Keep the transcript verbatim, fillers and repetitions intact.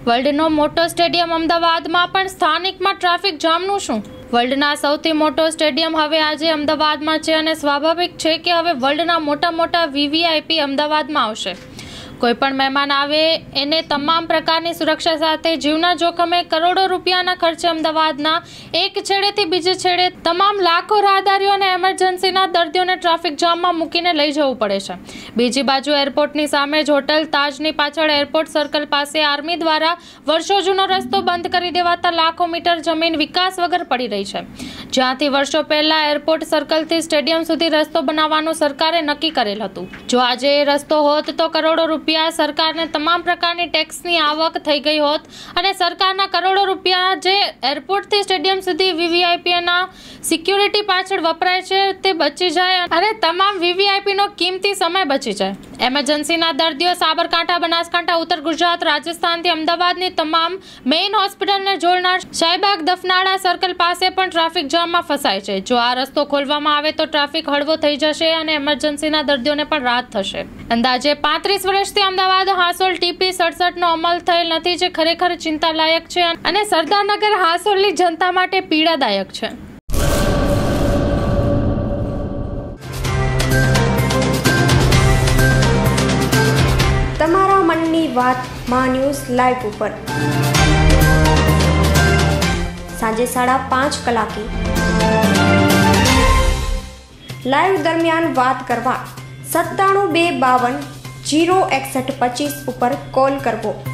વર્લ્ડનો મોટો સ્ટેડિયમ અમદાવાદમાં પણ સ્થાનિકમાં ટ્રાફિક જામનું શું? વર્લ્ડના સૌથી મોટો સ્ટેડિયમ હવે આજે અમદાવાદમાં છે અને સ્વાભાવિક છે કે હવે વર્લ્ડના મોટા મોટા વીવીઆઈપી અમદાવાદમાં આવશે. કોઈ પણ મહેમાન આવે એને તમામ પ્રકારની સુરક્ષા સાથે જીવના જોખમે કરોડો રૂપિયાના ખર્ચે અમદાવાદના એક છેડેથી બીજે છેડે તમામ લાખો રાહદારીઓ અને એમરજન્સીના દર્દીઓને ટ્રાફિક જામમાં મૂકીને લઈ જવું પડે છે. બીજી બાજુ એરપોર્ટની સામે જ હોટલ તાજની પાછળ એરપોર્ટ સર્કલ પાસે આર્મી દ્વારા વર્ષો જૂનો રસ્તો બંધ કરી દેવાતા લાખો મીટર જમીન વિકાસ વગર પડી રહી છે. જ્યાંથી વર્ષો પહેલા એરપોર્ટ સર્કલથી સ્ટેડિયમ સુધી રસ્તો બનાવવાનું સરકારે નક્કી કરેલ હતું. જો આજે એ રસ્તો હોત તો કરોડો રૂપિયા સરકારને તમામ પ્રકારની ટેક્સની આવક થઈ ગઈ હોત અને સરકારના કરોડો રૂપિયા જે એરપોર્ટથી સ્ટેડિયમ સુધી વીવીઆઈપીના સિક્યુરિટી પાછળ વપરાય છે તે બચી જાય અને તમામ વીવીઆઈપીનો કિંમતી સમય બચી જાય. એમરજન્સીના દર્દીઓ સાબરકાંઠા, બનાસકાંઠા, ઉત્તર ગુજરાત, રાજસ્થાનથી અમદાવાદની તમામ મેઇન હોસ્પિટલને જોડનાર શાહીબાગ દફનાળા સર્કલ પાસે પણ ટ્રાફિક જામમાં ફસાય છે. જો આ રસ્તો ખોલવામાં આવે તો ટ્રાફિક હળવો થઈ જશે અને એમરજન્સીના દર્દીઓને પણ રાહત થશે. અંદાજે પાંત્રીસ વર્ષથી અમદાવાદ હાંસોલ ટીપી સડસઠ નો અમલ થયેલ નથી, જે ખરેખર ચિંતાલાયક છે અને સરદારનગર હાંસોલની જનતા માટે પીડાદાયક છે. તમારા મનની વાત માં ન્યૂઝ લાઈવ ઉપર સાંજે સાડા પાંચ કલાકે લાઈવ દરમિયાન વાત કરવા સત્તાણું બે બાવન જીરો એકસઠ પચીસ ઉપર કોલ કરવો.